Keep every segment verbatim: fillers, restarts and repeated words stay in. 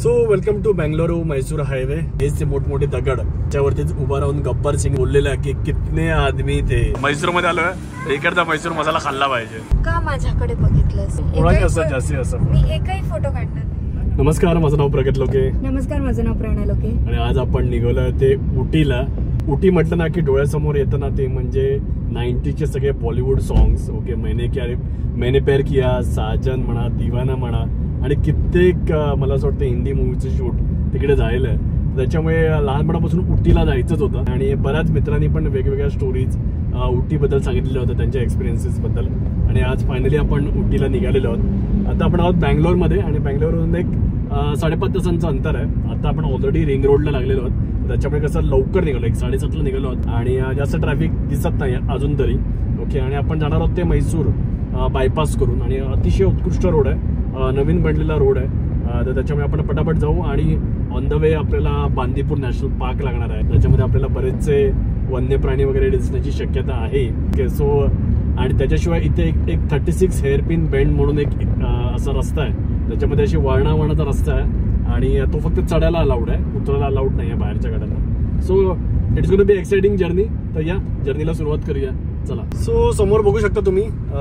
So welcome to Bengaluru Mysore highway. हेच ते मोठमोठे दगड त्यावरतीच उभा राहून गब्बर सिंग बोललेला की कितने आदमी थे। मैसूर मध्ये आलोय, इकडचा मैसूर मसाला खाल्ला पाहिजे का? माझ्याकडे बघितलंस असं जास्ती असं मी एकही फोटो काढणार नाही। नमस्कार, माझं नाव प्रगत लोके। नमस्कार, माझं नाव प्रणय लोके। आणि आज आपण निघालोय ते उटीला। उटी म्हटलं ना की डोळ्यासमोर येतं ना ते म्हणजे नाइंटीचे सगळे बॉलिवूड सॉंग्स। ओके, मैंने क्या मैंने प्यार किया, साजन म्हणा, दीवाना म्हणा आणि कित्येक मला असं वाटतं हिंदी मूवीचं शूट तिकडे जायलंय। त्याच्यामुळे लहानपणापासून उटीला जायचंच होतं आणि बऱ्याच मित्रांनी पण वेगवेगळ्या स्टोरीज उटीबद्दल सांगितलेल्या होत्या, त्यांच्या एक्सपिरियन्सेस बद्दल। आणि आज फायनली आपण उटीला निघालेलो आहोत। आता आपण आहोत बँगलोरमध्ये आणि बँगलोरवरून एक साडेपाच तासांचं अंतर आहे। आता आपण ऑलरेडी रिंग रोडला लागलेलो आहोत, त्याच्यामुळे कसं लवकर निघालो, एक साडेसातला निघालो आहोत आणि जास्त ट्रॅफिक दिसत नाही अजून तरी। ओके, आणि आपण जाणार आहोत ते मैसूर बायपास करून आणि अतिशय उत्कृष्ट रोड आहे, नवीन बनलेला रोड आहे। तर त्याच्यामुळे आपण पटापट जाऊ आणि ऑन द वे आपल्याला बांदीपूर नॅशनल पार्क लागणार आहे, त्याच्यामध्ये आपल्याला बरेचसे वन्य प्राणी वगैरे दिसण्याची शक्यता आहे। ओके, सो आणि त्याच्याशिवाय इथे एक एक थर्टी सिक्स हेअरपिन बेंड म्हणून एक असा रस्ता आहे, त्याच्यामध्ये अशी वळणा वळणाचा रस्ता आहे आणि तो फक्त चढायला अलाउड आहे, उतरायला अलाउड नाही आहे बाहेरच्या गाड्यांना। So it's gonna be exciting journey. तर या जर्नीला सुरुवात करूया, चला। सो समोर बघू शकता तुम्ही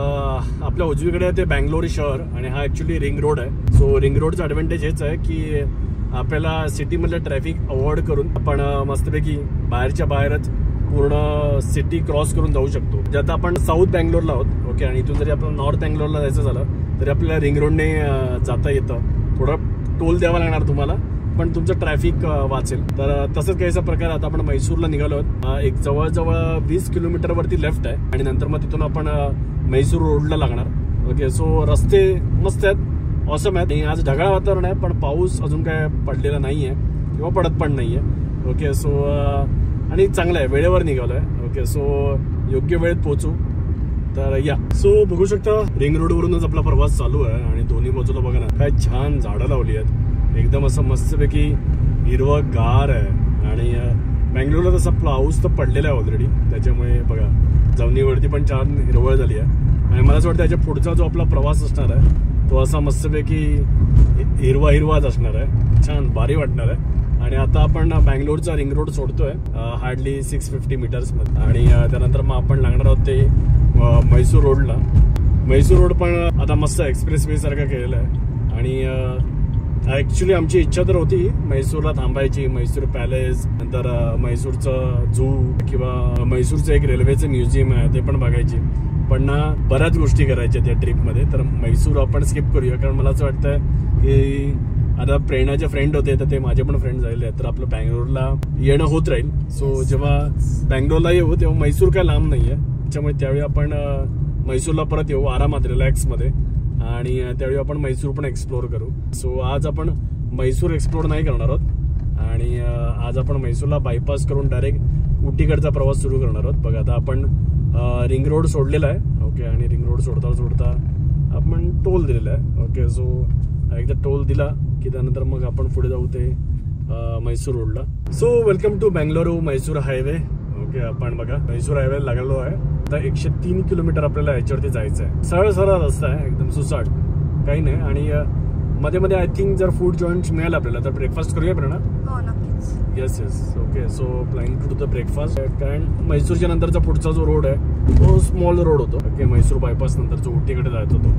आपल्या उजवीकडे ते बँगलोर शहर आणि हा ऍक्च्युली रिंग रोड आहे। सो रिंग रोडचा ऍडव्हान्टेज हेच आहे की आपल्याला सिटीमधलं ट्रॅफिक अवॉइड करून आपण मस्तपैकी बाहेरच्या बाहेरच पूर्ण सिटी क्रॉस करून जाऊ शकतो। जे आता आपण साऊथ बँगलोरला आहोत, ओके, आणि इथून जरी आपल्याला नॉर्थ बँगलोरला जायचं झालं तरी आपल्याला रिंग रोडने जाता येतं। थोडं टोल द्यावा लागणार तुम्हाला, पण तुमचं ट्रॅफिक वाचेल। तर तसंच काहीचा प्रकार आता आपण मैसूरला निघालो आहोत। एक जवळजवळ वीस किलोमीटर वरती लेफ्ट आहे आणि नंतर मग तिथून आपण मैसूर रोडला लागणार। ओके, सो रस्ते मस्त आहेत, ऑसम आहेत। आज ढगाळ वातावरण आहे, पण पाऊस अजून काय पडलेला नाहीये किंवा पडत पण नाहीये। ओके, सो आणि चांगलं आहे, वेळेवर निघालोय। ओके, सो योग्य वेळेत पोहोचू। तर या, सो बघू शकता रिंग रोडवरूनच आपला प्रवास चालू आहे आणि दोन्ही बाजूला बघा ना काय छान झाडं लावली आहेत, एकदम असं मस्तपैकी हिरवंगार आहे। आणि बँगलोरला तसा पाऊस तर पडलेला आहे ऑलरेडी, त्याच्यामुळे बघा जमिनीवरती पण छान हिरवळ झाली आहे। आणि मला असं वाटतं त्याच्या पुढचा जो आपला प्रवास असणार आहे तो असा मस्तपैकी हिरवा हिरवाच असणार आहे, छान भारी वाटणार आहे। आणि आता आपण बँगलोरचा रिंग रोड सोडतोय हार्डली सिक्स फिफ्टी मीटर्स मध्ये आणि त्यानंतर मग आपण लागणार आहोत ते मैसूर रोडला। मैसूर रोड पण आता मस्त एक्सप्रेस वे सारखा केलेला आहे आणि ऍक्च्युली आमची इच्छा तर होती मैसूरला थांबायची, मैसूर पॅलेस, नंतर मैसूरचं झू किंवा मैसूरचं एक रेल्वेचं म्युझियम आहे ते पण बघायची, पण ना बऱ्याच गोष्टी करायच्या त्या ट्रिपमध्ये। तर मैसूर आपण स्किप करूया, कारण मला असं वाटतं की आता प्रेरणाचे फ्रेंड होते तर ते माझे पण फ्रेंड झालेले आहेत, तर आपलं बँगलोरला येणं होत राहील। सो जेव्हा बँगलोरला येऊ तेव्हा मैसूर काय लांब नाहीये, त्याच्यामुळे त्यावेळी आपण मैसूरला परत येऊ आरामात रिलॅक्स मध्ये आणि त्यावेळी आपण मैसूर पण एक्सप्लोर करू। सो आज आपण मैसूर एक्सप्लोर नाही करणार आहोत आणि आज आपण मैसूरला बायपास करून डायरेक्ट उटीकडचा प्रवास सुरू करणार आहोत। बघा आता आपण रिंग रोड सोडलेला आहे, ओके, आणि रिंग रोड सोडता सोडता आपण टोल दिलेला आहे। ओके, सो एकदा टोल दिला की त्यानंतर मग आपण पुढे जाऊ ते मैसूर रोडला। So welcome to Bengaluru Mysore highway. Okay, आपण बघा मैसूर हायवे लागलो आहे। आता एकशे तीन किलोमीटर आपल्याला याच्यावरती जायचं आहे, सरळ सरळ रस्ता आहे, एकदम सुसाट काही नाही। आणि मध्ये मध्ये आय थिंक जर फूड जॉईंट मिळालं आपल्याला तर ब्रेकफास्ट करूया प्रेरणा? हो, नक्कीच। Yes yes okay, so planning to the breakfast. कारण मैसूरच्या नंतरचा पुढचा जो रोड आहे तो स्मॉल रोड होतो, ओके, मैसूर बायपास नंतर जो उटीकडे जायचा होतो।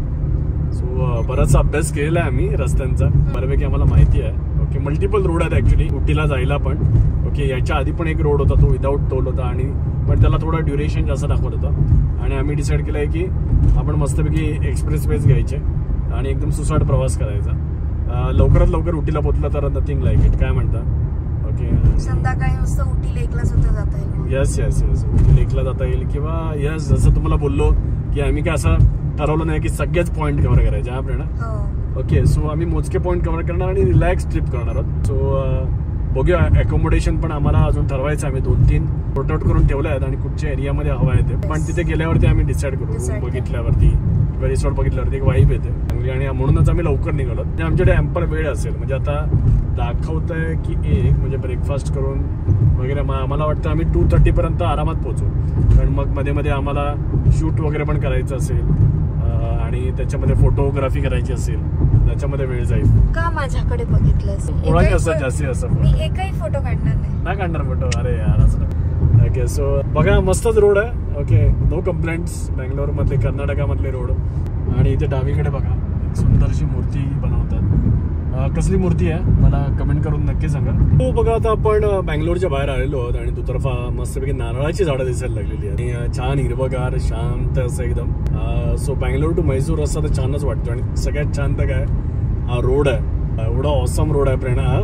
सो बराचसा अभ्यास केलेला आहे आम्ही रस्त्यांचा, बऱ्यापैकी आम्हाला माहिती आहे। ओके, मल्टिपल रोड आहेत ऍक्च्युली उटीला जायला पण। ओके, याच्या आधी पण एक रोड होता तो विदाऊट टोल होता आणि पण त्याला थोडा ड्युरेशन जास्त दाखवत होता आणि आम्ही डिसाईड केलंय की आपण मस्तपैकी एक्सप्रेस वेज घ्यायचे आणि एकदम सुसाट प्रवास करायचा। लवकरात लवकर उटीला पोहोचला तर नथिंग लाईक इट, काय म्हणता? ओके, संध्याकाळी मस्त उटी लेकला सुद्धा जाता येईल। येस येस येस उटी लेकला जाता येईल किंवा येस जसं तुम्हाला बोललो की आम्ही काय असं ठरवलं नाही की सगळेच पॉईंट कव्हर करायचे हा प्रेरणा। ओके, सो आम्ही मोजके पॉईंट कव्हर करणार आणि रिलॅक्स ट्रिप करणार आहोत। सो बघूया, अकोमोडेशन पण आम्हाला अजून ठरवायचं, आम्ही दोन तीन सॉर्ट आउट करून ठेवले आहेत आणि कुठच्या एरियामध्ये हवा येते, पण तिथे गेल्यावरती आम्ही डिसाईड करू, रूम बघितल्यावरती किंवा रिसॉर्ट बघितल्यावरती एक वाईब येते चांगली आणि म्हणूनच आम्ही लवकर निघालो। आमच्याकडे अँपल वेळ असेल, म्हणजे आता दाखवत आहे की एक म्हणजे ब्रेकफास्ट करून वगैरे आम्हाला वाटतं आम्ही टू थर्टी पर्यंत आरामात पोहोचू, कारण मग मध्ये मध्ये आम्हाला शूट वगैरे पण करायचं असेल आणि त्याच्यामध्ये फोटोग्राफी करायची असेल त्याच्यामध्ये वेळ जाईल. का माझ्याकडे बघितलंस? कोणाही असं जास्ती असं मी एकही फोटो काढणार नाही. नाही काढणार फोटो. अरे यार असं. ओके सो बघा मस्तच रोड आहे. Okay no complaints. बँगलोर मधले कर्नाटकामधले रोड. आणि इथे डावीकडे बघा एक सुंदरशी मूर्ती बनवतात. कसली मूर्ती आहे मला कमेंट करून नक्की सांगा. हो बघा आता आपण बँगलोरच्या बाहेर आलेलो आहोत आणि दुतर्फा मस्तपैकी नारळाची झाडं दिसायला लागलेली आहे आणि छान हिरवगार शांत असं एकदम. सो बँगलोर टू मैसूर रस्ता तर छानच वाटतो आणि सगळ्यात छान तर काय हा रोड आहे. एवढा ऑसम रोड आहे प्रेरणा.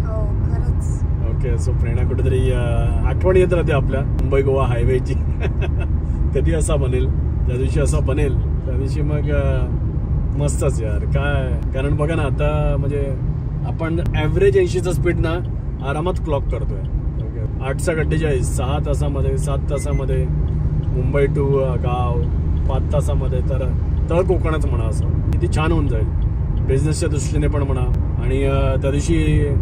ओके सो प्रेरणा कुठेतरी आठवण येत राहते आपल्या मुंबई गोवा हायवेची. कधी असा बनेल ज्या दिवशी असा बनेल त्या दिवशी मग मस्तच यार काय. कारण बघा ना आता म्हणजे आपण ऍव्हरेज ऐंशीचा स्पीड ना आरामात क्लॉक करतोय. ओके आठचा अठ्ठेचाळीस सहा तासामध्ये सात तासामध्ये मुंबई टू गाव पाच तासामध्ये तर तळ कोकणच म्हणा असं किती छान होऊन जाईल बिझनेसच्या दृष्टीने पण म्हणा. आणि त्या दिवशी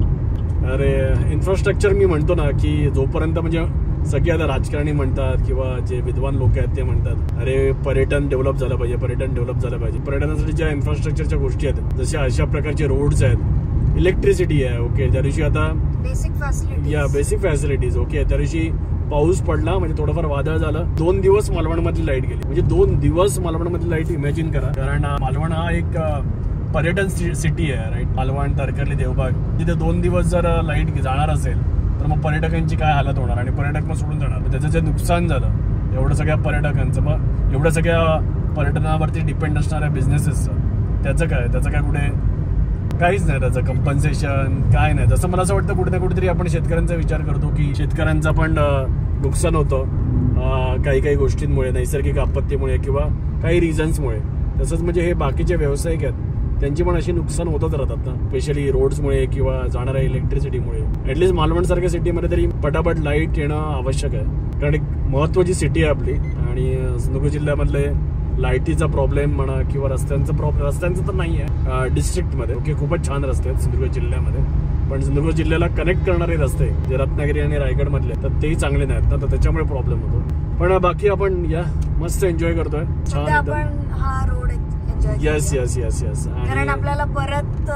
अरे इन्फ्रास्ट्रक्चर मी म्हणतो ना की जोपर्यंत म्हणजे सगळे आता राजकारणी म्हणतात किंवा जे विद्वान लोक आहेत ते म्हणतात अरे पर्यटन डेव्हलप झालं पाहिजे पर्यटन डेव्हलप झालं पाहिजे. पर्यटनासाठी ज्या इन्फ्रास्ट्रक्चरच्या गोष्टी आहेत जशा अशा प्रकारचे रोड्स आहेत इलेक्ट्रिसिटी आहे. ओके त्या दिवशी आता बेसिक फॅसिलिटीज या बेसिक फॅसिलिटीज. ओके त्या दिवशी पाऊस पडला म्हणजे थोडंफार वादळ झालं दोन दिवस मालवणमधली लाईट गेली. म्हणजे दोन दिवस मालवणमधली लाईट इमॅजिन करा. कारण मालवण हा एक पर्यटन सिटी आहे राईट. मालवण तारकर्ली देवबाग तिथे दोन दिवस जर लाईट जाणार असेल तर मग पर्यटकांची काय हालत होणार आणि पर्यटक मग सोडून जाणार. त्याचं जे नुकसान झालं एवढं सगळ्या पर्यटकांचं मग एवढ्या सगळ्या पर्यटनावरती डिपेंड असणाऱ्या बिझनेसेसचं त्याचं काय त्याचं काय कुठे काहीच नाही त्याचं कंपन्सेशन काय नाही. तसं मला असं वाटतं कुठे ना कुठेतरी आपण शेतकऱ्यांचा विचार करतो की शेतकऱ्यांचं पण नुकसान होतं काही काही गोष्टींमुळे नैसर्गिक आपत्तीमुळे किंवा काही रिझन्समुळे. तसंच म्हणजे हे बाकीचे व्यावसायिक आहेत त्यांची पण अशी नुकसान होतच राहतात ना स्पेशली रोड्समुळे किंवा जाणाऱ्या इलेक्ट्रिसिटीमुळे. ऍटलीस्ट मालवण सारख्या सिटीमध्ये तरी पटापट लाईट येणं आवश्यक आहे कारण एक महत्वाची सिटी आहे आपली. आणि सिंधुदुर्ग जिल्ह्यामधले लाईटीचा प्रॉब्लेम म्हणा किंवा रस्त्यांचा प्रॉब्लेम रस्त्यांचं तर नाही आहे डिस्ट्रिक्टमध्ये. ओके खूपच छान रस्ते आहेत सिंधुदुर्ग जिल्ह्यामध्ये पण सिंधुदुर्ग जिल्ह्याला कनेक्ट करणारे रस्ते जे रत्नागिरी आणि रायगड मधले तर तेही चांगले नाहीत ना तर त्याच्यामुळे प्रॉब्लेम होतो. पण बाकी आपण या मस्त एन्जॉय करतोय छान. हा road yes yes yes yes कारण आपल्याला परत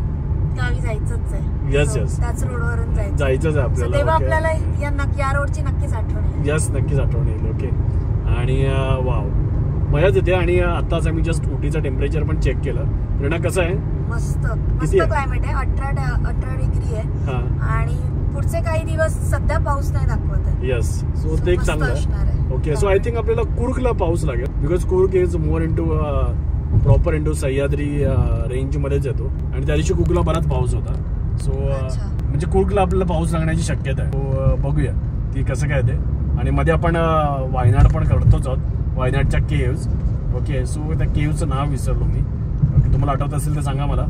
गावी जायचंच आहे. येस येस त्याच रोडवरून जायचं जायचंच आहे आपल्याला. तेव्हा आपल्याला या नक्की या रोडची नक्कीच आठवण येईल. येस नक्कीच आठवण येईल. ओके आणि वाव मजाच येते. आणि आताच आम्ही जस्ट उटीचं टेम्परेचर पण चेक केलं. प्रेरणा कसं आहे? मस्त मस्त क्लायमेट आहे. अठरा अठरा डिग्री आहे आणि पुढचे काही दिवस सध्या पाऊस नाही दाखवत आहे. येस सो ते एक चांगलं आहे. ओके सो आय थिंक आपल्याला कुर्गला पाऊस लागेल because Coorg is more in to proper इंडो सह्याद्री रेंज मध्येच येतो आणि त्या दिवशी कुर्गला बराच पाऊस होता. सो म्हणजे कुर्गला आपल्याला पाऊस लागण्याची शक्यता आहे. सो बघूया ती कसं काय ते. आणि मध्ये आपण वायनाड पण करतोच आहोत वायनाडच्या केव्स. ओके सो त्या केव्हचं नाव विसरलो मी. ओके तुम्हाला आठवत असेल तर सांगा मला.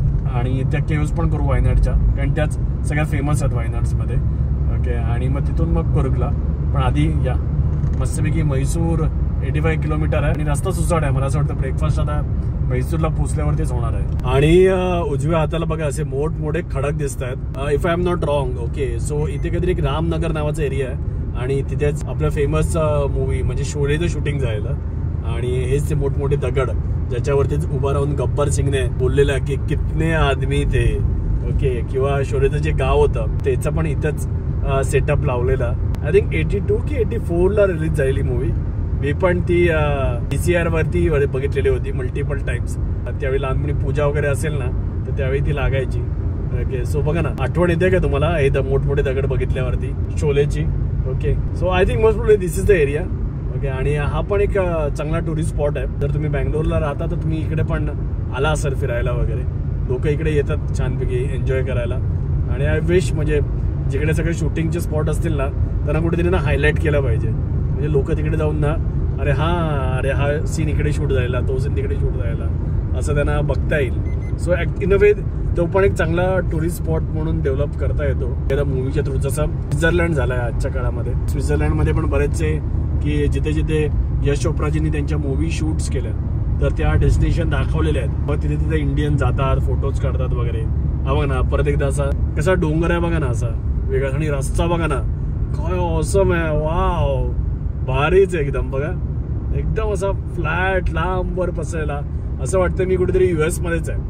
आणि त्या केव्स पण करू वायनाडच्या कारण त्याच सगळ्यात फेमस आहेत वायनाड्समध्ये. ओके आणि मग तिथून मग कुर्गला. पण आधी या मस्तपैकी मैसूर एटी फाय किलोमीटर आहे आणि रस्ता सुसाट आहे. मला असं वाटतं ब्रेकफास्ट आता मैसूरला पोचल्यावरतीच होणार आहे. आणि उजव्या हाताला बघा असे मोठ मोठे खडक दिसत आहेत if I am not wrong. Okay so इथे काहीतरी एक रामनगर नावाचा एरिया आहे आणि तिथेच आपलं फेमस मूवी म्हणजे शोलेचं शूटिंग झालेलं. आणि हेच ते मोठमोठे दगड ज्याच्यावरतीच उभा राहून गब्बर सिंगने बोललेलं की कितने आदमी थे. ओके किंवा शोलेचं जे गाव होतं त्याचं पण इथंच सेटअप लावलेला. आय थिंक एटी टू की एटी फोर ला रिलीज झालेली मूवी. मी पण ती पीसीआर वरती बघितलेली होती मल्टिपल टाइम्स. त्यावेळी लहानपणी पूजा वगैरे असेल ना तर त्यावेळी ती लागायची. ओके सो बघा ना आठवण येते का तुम्हाला हे मोठमोठे दगड बघितल्यावरती शोलेची. Okay so I think most probably this is the area. Okay आणि हा पण एक चांगला टुरिस्ट स्पॉट आहे. जर तुम्ही बँगलोरला राहता तर तुम्ही इकडे पण आला असेल फिरायला वगैरे. लोक इकडे येतात छानपैकी एन्जॉय करायला. आणि आय विश म्हणजे जिकडे सगळे शूटिंगचे स्पॉट असतील ना त्यांना कुठेतरी ना हायलाईट केलं पाहिजे. म्हणजे लोक तिकडे जाऊन ना अरे हा अरे हा सीन इकडे शूट झालेला तो सीन तिकडे शूट झालेला असं त्यांना बघता येईल. सो इन अ वे तो पण एक चांगला टुरिस्ट स्पॉट म्हणून डेव्हलप करता येतो त्या मूवीच्या थ्रू. जसं स्वित्झर्लंड झालाय आजच्या काळामध्ये. स्वित्झर्लंडमध्ये पण बरेचसे की जिथे जिथे यश चोप्राजींनी त्यांच्या मूवी शूट्स केल्या तर त्या डेस्टिनेशन दाखवलेले आहेत. मग तिथे तिथे इंडियन जातात फोटोज काढतात वगैरे. हा बघा ना परत एकदा असा कसा डोंगर आहे बघा ना असा वेगळा आणि रस्ता बघा ना काय ऑसम आहे. वाव भारीच एकदम बघा एकदम असा फ्लॅट लांब वर पसरायला असं वाटतं मी कुठेतरी युएस मध्येच आहे.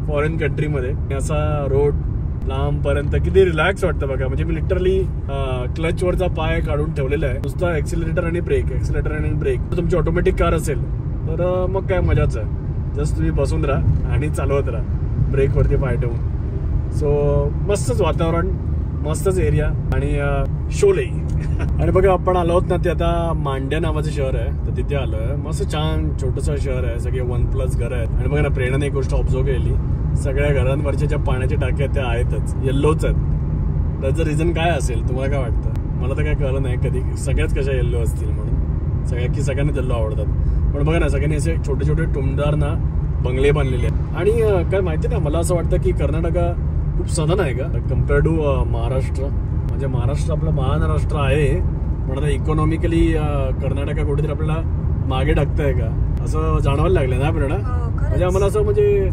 फॉरेन कंट्रीमध्ये असा रोड लांब पर्यंत किती रिलॅक्स वाटतं बघा. म्हणजे मी लिटरली क्लच वरचा पाय काढून ठेवलेला आहे, नुसता एक्सिलरेटर आणि ब्रेक एक्सिलरेटर आणि ब्रेक. तुमची ऑटोमॅटिक कार असेल तर मग काय मजाच आहे, जस्ट तुम्ही बसून राहा आणि चालवत राहा ब्रेक वरती पाय ठेवून. सो मस्तच वातावरण, मस्तच एरिया आणि शोले. आणि बघा आपण आलो आहोत ना ते आता मांड्या नावाचं शहर आहे, तर तिथे आलोय. मस्त छान छोटंसं शहर आहे, सगळे वन प्लस घर आहेत. आणि बघा ना प्रेरणाने एक गोष्ट ऑब्झर्व केली, सगळ्या घरांवरच्या ज्या पाण्याच्या टाक्या त्या आहेतच येल्लोच आहेत. त्याचं रिझन काय असेल तुम्हाला काय वाटतं? मला तर काय कळलं नाही कधी सगळ्याच कशा येल्लो असतील म्हणून. सगळ्या की सगळ्यांना येल्लो आवडतात, पण बघा ना सगळ्यांनी असे छोटे छोटे टुमदार ना बंगले बांधलेले आहेत. आणि काय माहिती ना, मला असं वाटतं की कर्नाटका खूप सधन आहे का कम्पेअर टू महाराष्ट्र. म्हणजे महाराष्ट्र आपलं महाराष्ट्र आहे, पण आता इकॉनॉमिकली कर्नाटका कुठेतरी आपल्याला मागे टाकतंय का असं जाणवायला लागलं ना प्रेरणा. म्हणजे आम्हाला असं म्हणजे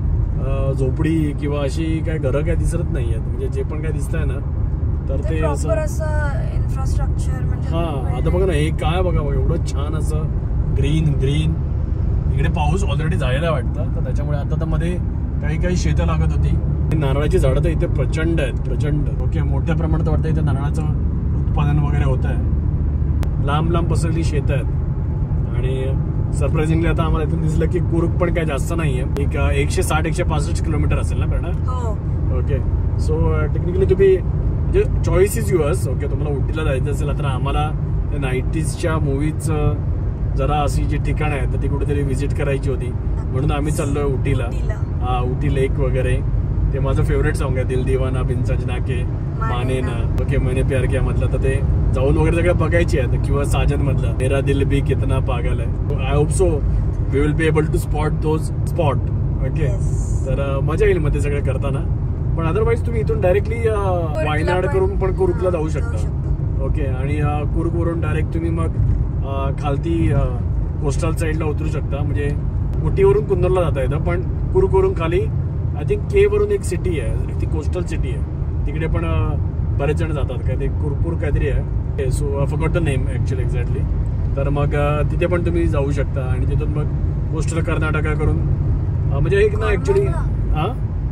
झोपडी किंवा अशी काय घरं काय दिसत नाहीयेत. म्हणजे जे पण काय दिसतंय ना तर ते असं इन्फ्रास्ट्रक्चर. हा आता बघा ना हे काय बघा एवढं छान असं ग्रीन ग्रीन. इकडे पाऊस ऑलरेडी झालेला वाटतं, तर त्याच्यामुळे आता तर मध्ये काही काही शेतं लागत होती. नारळाची झाडं तर इथे प्रचंड आहेत, प्रचंड. ओके, मोठ्या प्रमाणात वाटतं इथे नारळाचं उत्पादन वगैरे होत आहे. लांब लांब पसरली शेतं आहेत. आणि सरप्राइझिंगली आता आम्हाला इथून दिसलं की कुर्ग पण काय जास्त नाहीये, एक एकशे साठ एकशे पासष्ट किलोमीटर असेल ना प्रेरणा. ओके, सो टेक्निकली तुम्ही म्हणजे चॉईस इज युअर्स. ओके, तुम्हाला उटीला जायचं असेल तर आम्हाला नाईन्टीजच्या मूवीज जरा अशी जी ठिकाणं आहेत तर ती कुठेतरी व्हिजिट करायची होती, म्हणून आम्ही चाललोय उटीला. हा, उटी लेक वगैरे. ते माझं फेवरेट सॉंग आहे, दिल दिवाना बिन सजना के माने ना. ओके, मैंने प्यार किया मधलं, तर ते जाऊन वगैरे सगळं बघायची आहे. किंवा साजन मधलं मेरा दिल भी कितना पागल आहे. I hope so we will be able to spot those spot. Okay, तर मजा येईल मग ते सगळं करताना. पण अदरवाईज तुम्ही इथून डायरेक्टली वायनाड करून पण कुर्गला जाऊ शकता. ओके, आणि कुर्ग वरून डायरेक्ट तुम्ही मग खालती कोस्टल साईडला उतरू शकता. म्हणजे उटीवरून कुन्नरला जाता येतं, पण कुर्ग वरून खाली आय थिंक के वरून एक सिटी आहे, ती कोस्टल सिटी आहे, तिकडे पण बरेच जण जातात. काय ते कुरपूर काहीतरी आहे. So I forgot the name actually exactly. तर मग तिथे पण तुम्ही जाऊ शकता. आणि तिथून मग कोस्टल कर्नाटका करून म्हणजे एक ना ऍक्च्युली हा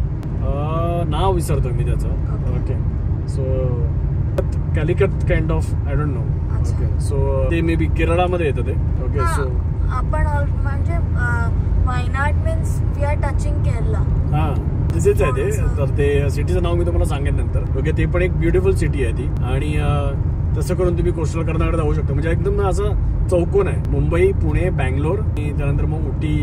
नाव विसरतो मी त्याचं. Okay, so Calicut kind of I don't know. Okay, so ते मे बी केरळामध्ये येतं ते. ओके, सो आपण म्हणजे Wayanad means we are touching Kerala. हा, तिथेच आहे ते. तर ते सिटीचं नाव मी तुम्हाला सांगेन नंतर. ओके, ते पण एक ब्युटिफुल सिटी आहे ती. आणि तसं करून तुम्ही कोस्टल कर्नाटक जाऊ शकता. म्हणजे एकदम असं चौकोन आहे, मुंबई पुणे बँगलोर आणि त्यानंतर मग उटी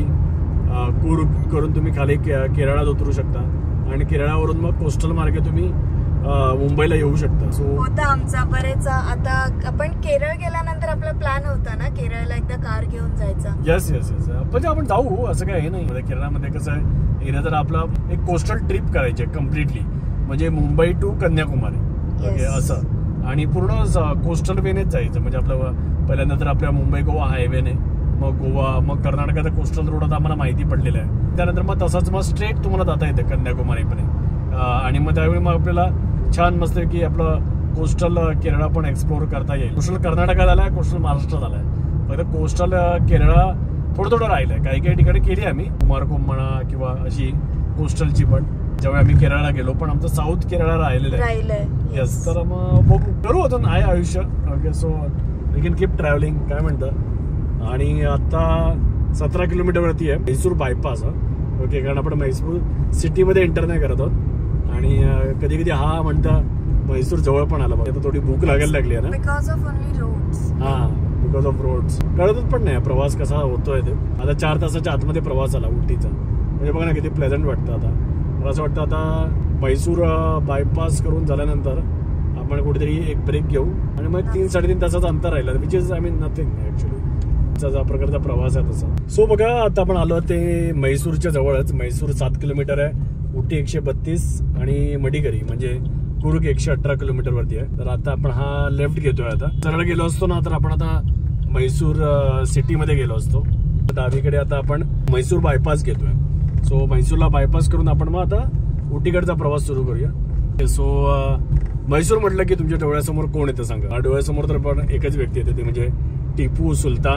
कुर्ग करून तुम्ही खाली केरळात उतरू शकता. आणि केरळावरून मग कोस्टल मार्गे तुम्ही मुंबईला येऊ शकता. सो होता आमचा बरेच. आता आपण केरळ गेल्यानंतर आपला प्लॅन होता ना केरळला एकदा कार घेऊन जायचा. येस येस येस म्हणजे आपण जाऊ, असं काही हे नाही. केरळामध्ये कसं आहे, येणं जर आपला एक कोस्टल ट्रिप करायची आहे कम्प्लिटली, म्हणजे मुंबई टू कन्याकुमारी. ओके, असं. आणि पूर्ण कोस्टल वेनेच जायचं. म्हणजे आपलं पहिल्यांदा तर आपल्या मुंबई गोवा हायवेने, मग गोवा, मग कर्नाटकाचा कोस्टल रोड आता आम्हाला माहिती पडलेला आहे. त्यानंतर मग तसाच मग स्ट्रेट तुम्हाला जाता येतं कन्याकुमारीपर्यंत. आणि मग त्यावेळी मग आपल्याला छान मस्त की आपलं कोस्टल केरळ पण एक्सप्लोर करता येईल. कोस्टल कर्नाटका झालाय, कोस्टल महाराष्ट्र झालाय. फक्त कोस्टल केरळ थोडं थोडं राहिलंय. काही काही ठिकाणी केली आम्ही, कुमारकोम म्हणा किंवा अशी कोस्टलची. पण जेव्हा आम्ही केरळला गेलो, पण आमचं साऊथ केरळ राहिलेलं आहे. येस, तर मग बघू, करू होतं आहे आयुष्य. Okay, so we can keep travelling. काय म्हणतं. आणि आता सतरा किलोमीटर वरती आहे म्हैसूर बायपास. ओके, कारण आपण म्हैसूर सिटीमध्ये एंटर नाही करत आहोत. आणि कधी कधी हा म्हणता म्हैसूर जवळ पण आला पाहिजे. थोडी भूक लागायला लागली आहे ना, बिकॉज ऑफ ओनली रोड्स. हा, बिकॉज ऑफ रोड्स. कळतच पण नाही प्रवास कसा होतोय ते. आता चार तासाच्या आतमध्ये प्रवास आला उटीचा. म्हणजे बघा ना किती प्लेझंट वाटतं. आता मला असं वाटतं आता म्हैसूर बायपास करून झाल्यानंतर आपण कुठेतरी एक ब्रेक घेऊ आणि मग तीन साडेतीन तासाचं अंतर राहिलं, which is I mean nothing actually. ज्या प्रकारचा प्रवास आहे तसा. सो बघा आता आपण आलो ते म्हैसूरच्या जवळच. म्हैसूर सात किलोमीटर आहे, उटी एकशे बत्तीस आणि मडिकरी म्हणजे कुर्ग एकशे अठरा किलोमीटर वरती आहे. तर आता आपण हा लेफ्ट घेतोय. आता सरळ गेलो असतो ना तर आपण आता म्हैसूर सिटीमध्ये गेलो असतो. डावीकडे आता आपण म्हैसूर बायपास घेतोय. सो म्हैसूरला बायपास करून आपण मग आता उटीकडचा प्रवास सुरू करूया. सो म्हैसूर म्हटलं की तुमच्या डोळ्यासमोर कोण येतं सांगा. डोळ्यासमोर तर पण एकच व्यक्ती येते, ते म्हणजे टिपू सुलतान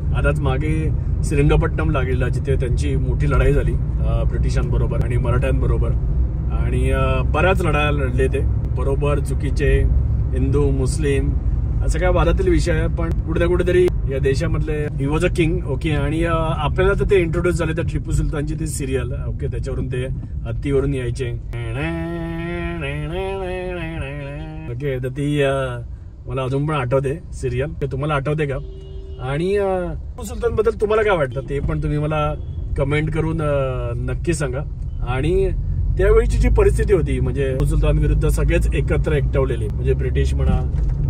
आताच मागे श्रीरंगपट्टणम लागलेला, जिथे त्यांची मोठी लढाई झाली ब्रिटिशांबरोबर आणि मराठ्यांबरोबर, आणि बऱ्याच लढाया लढले ते, बरोबर चुकीचे, हिंदू मुस्लिम सगळ्या वादातील विषय आहे. पण कुठे कुठेतरी या देशामधले he was a king. Okay, आणि आपल्याला तर ते इंट्रोड्यूस झाले तर टिपू सुलतानची ती सिरियल. ओके, त्याच्यावरून ते हत्तीवरून यायचे. ओके, तर ती मला अजून पण आठवते सिरियल. ते तुम्हाला आठवते का? आणि टिपू सुलतान बद्दल तुम्हाला काय वाटतं ते पण तुम्ही मला कमेंट करून नक्की सांगा. आणि त्यावेळीची जी परिस्थिती होती, म्हणजे टिपू सुलतान विरुद्ध सगळेच एकत्र एकटवलेले, म्हणजे ब्रिटिश म्हणा,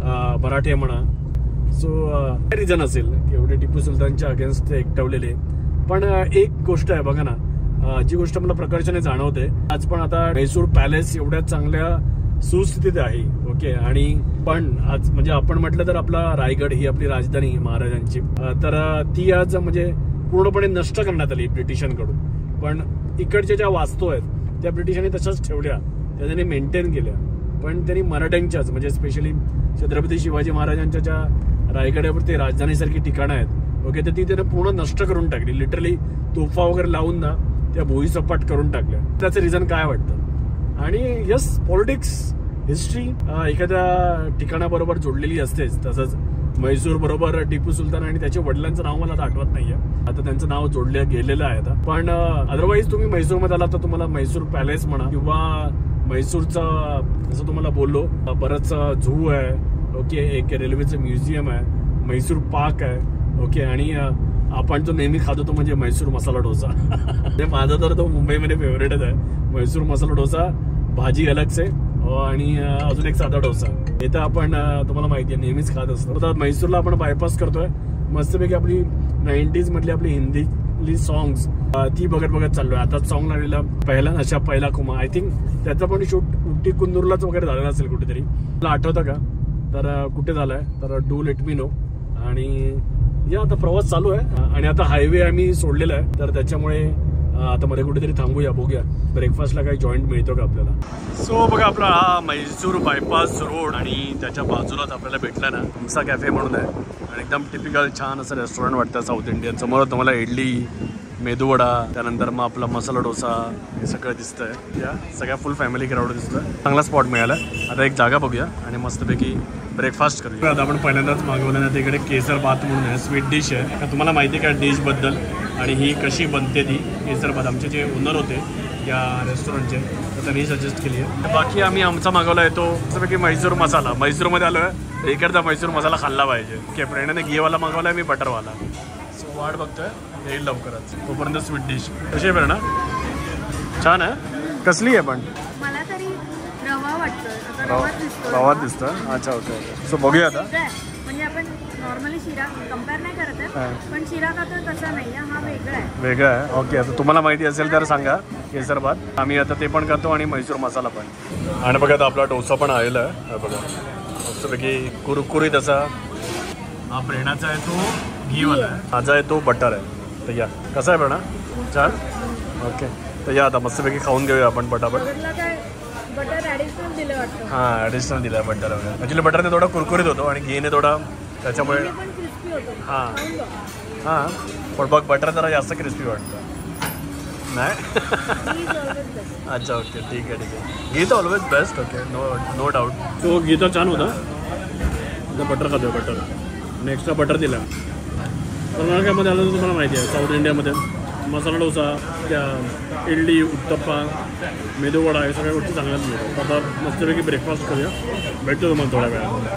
मराठे म्हणा. सो काय रिझन असेल की एवढे टिपू सुलतानच्या अगेन्स्ट ते एकटवलेले. पण एक गोष्ट आहे बघा ना, जी गोष्ट मला प्रकर्षाने जाणवते, आज पण आता म्हैसूर पॅलेस एवढ्या चांगल्या सुस्थितीत आहे. ओके, आणि पण आज म्हणजे आपण म्हटलं तर आपला रायगड ही आपली राजधानी महाराजांची, तर ती आज म्हणजे पूर्णपणे नष्ट करण्यात आली ब्रिटिशांकडून. पण इकडच्या ज्या वास्तू आहेत त्या ब्रिटिशांनी तशाच ठेवल्या, त्या त्यांनी मेंटेन केल्या. पण त्यांनी मराठ्यांच्याच म्हणजे स्पेशली छत्रपती शिवाजी महाराजांच्या ज्या रायगडावरती राजधानीसारखी ठिकाणं आहेत, ओके, तर ती त्यानं पूर्ण नष्ट करून टाकली. लिटरली तोफा वगैरे लावून ना त्या भोई सपाट करून टाकल्या. त्याचं रिझन काय वाटतं? आणि यस, पॉलिटिक्स, हिस्ट्री एखाद्या ठिकाणाबरोबर जोडलेली असतेच. तसंच म्हैसूर बरोबर टिपू सुलतान आणि त्याच्या वडिलांचं नाव मला आता आठवत नाहीये, आता त्यांचं नाव जोडलं गेलेलं आहे आता. पण अदरवाईज तुम्ही म्हैसूरमध्ये आला तर तुम्हाला म्हैसूर पॅलेस म्हणा किंवा म्हैसूरचं जसं तुम्हाला बोललो बरंच झू आहे. ओके, एक रेल्वेचं म्युझियम आहे, म्हैसूर पार्क आहे. ओके, आणि आपण जो नेहमी खातो तो म्हणजे म्हैसूर मसाला डोसा. माझा तर तो मुंबईमध्ये फेवरेटच आहे. म्हैसूर मसाला डोसा, भाजी अलगसे आणि अजून एक साधा डोसा. हे तर आपण तुम्हाला माहिती आहे नेहमीच खात असतो. तर म्हैसूरला आपण बायपास करतोय मस्तपैकी. आपली नाईन्टीज मधली आपली हिंदीतली सॉंग्स ती बघत बघत चाललोय. आता सॉंग लागलेला पहिला नशा पहिला कुमा, आय थिंक त्याचं पण शूट उटी कुंदूरलाच वगैरे झालेलं असेल कुठेतरी. मला आठवतं का? तर कुठे झालाय तर डू लेट मी नो. आणि या आता प्रवास चालू आहे आणि आता हायवे आम्ही सोडलेला आहे, तर त्याच्यामुळे आता मध्ये कुठेतरी थांबूया, बघूया ब्रेकफास्टला काही जॉईंट मिळतो का आपल्याला. सो बघा, आपला हा म्हैसूर बायपास रोड आणि त्याच्या बाजूलाच आपल्याला भेटला ना हमसा कॅफे म्हणून आहे. आणि एकदम टिपिकल छान असं रेस्टॉरंट वाटतं साऊथ इंडियन. समोर तुम्हाला इडली, मेदूवडा, त्यानंतर मग आपला मसाला डोसा हे सगळं दिसतंय. या सगळ्या फुल फॅमिली क्राऊड दिसतोय. चांगला स्पॉट मिळाला. आता एक जागा बघूया आणि मस्तपैकी ब्रेकफास्ट करूया. आता आपण पहिल्यांदाच मागवलं ना, तिकडे केसर भात म्हणून आहे, स्वीट डिश आहे. तर तुम्हाला माहिती आहे का डिश बद्दल आणि ही कशी बनते ती केसर भात? आमचे जे ओनर होते या रेस्टॉरंटचे तर त्यांनी सजेस्ट केली आहे. बाकी आम्ही आमचा मागवला आहे तो मस्तपैकी म्हैसूर मसाला. म्हैसूरमध्ये आलो आहे, इकडचा म्हैसूर मसाला खाल्ला पाहिजे. ओके, प्रेरणाने घीवाला मागवला आहे, मी बटरवाला. सो वाट बघतोय, येईल लवकरच. तोपर्यंत स्वीट डिश कशी आहे प्रेरणा? छान आहे. कसली आहे पण? मला तरी रवा वाटतोय. रवा दिसतोय. अच्छा, ओके ओके. सो बघूया आता. म्हणजे आपण नॉर्मली शिरा कंपेअर नाही करत आहे, पण शिरा का तर तसा नाही, हा वेगळा आहे. वेगळा आहे. ओके, आता तुम्हाला माहिती असेल तर सांगा. केसर भात आम्ही आता ते पण करतो आणि म्हैसूर मसाला पण. आणि बघा आता आपला डोसा पण आलेला आहे. बघा मस्तपैकी कुरकुरीत असा. हा प्रेरणाचा आहे तो घीवाला आहे, माझा आहे तो बटर आहे. तर या कसा आहे प्रेरणा? छान. ओके, तर या आता मस्तपैकी खाऊन घेऊया आपण पटापट. बटर ॲडिशनल दिलं वाटतं. हां, ॲडिशनल दिलं बटर वगैरे. ॲक्च्युली बटरने थोडा कुरकुरीत होतो आणि घीने थोडा त्याच्यामुळे. हां हां, पण बघ बटर जरा जास्त क्रिस्पी वाटतं नाही. अच्छा, ओके, ठीक आहे ठीक आहे. घी तर always best. Okay, no no doubt. तो घी तर छान होता. बटर खातो बटर आणि एक्स्ट्रा बटर दिला. कर्नाटकामध्ये आलं तर तुम्हाला माहिती आहे साऊथ इंडियामध्ये मसाला डोसा, त्या इडली, उत्तप्पा, मेदूवडा हे सगळ्या गोष्टी चांगल्याच मिळतात. आता मस्तपैकी ब्रेकफास्ट करूया. भेटतो तुम्हाला थोड्या वेळात.